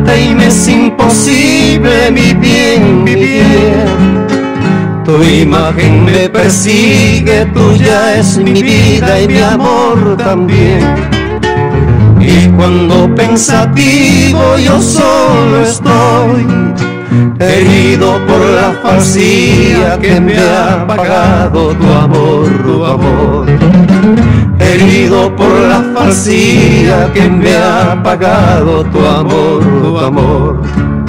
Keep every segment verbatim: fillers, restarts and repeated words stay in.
olvidarte y me es imposible, mi bien, mi bien. Tu imagen me persigue, tuya es mi vida y mi amor también. Y cuando pensativo yo solo estoy, herido por la falsía que me ha pagado tu amor, tu amor. Herido por la falsía que me ha pagado tu amor, tu amor.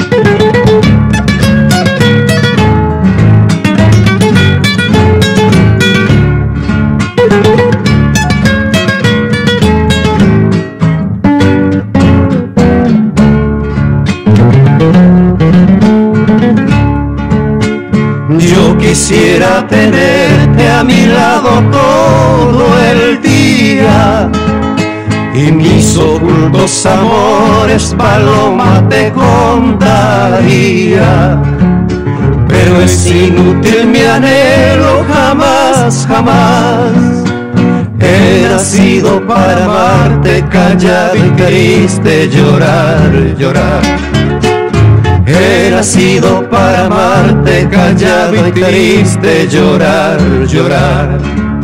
Yo quisiera tenerte a mi lado todo el día y mis ocultos amores paloma te contaría. Pero es inútil mi anhelo, jamás, jamás he nacido para amarte, callado y triste, llorar, llorar. He nacido para amarte, callado y triste, llorar, llorar.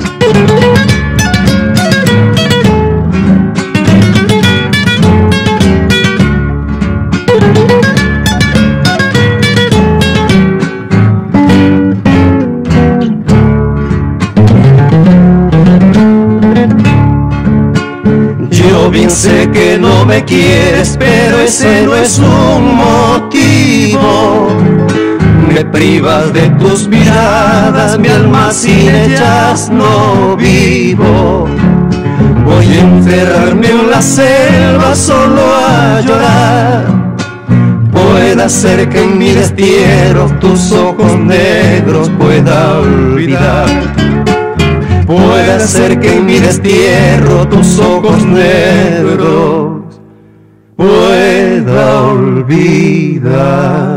Yo bien sé que no me quieres, pero ese no es un motivo. Me privas de tus miradas, mi alma sin ellas no vivo. Voy a encerrarme en la selva solo a llorar. Puede ser que en mi destierro tus ojos negros pueda olvidar. Puede ser que en mi destierro tus ojos negros pueda olvidar.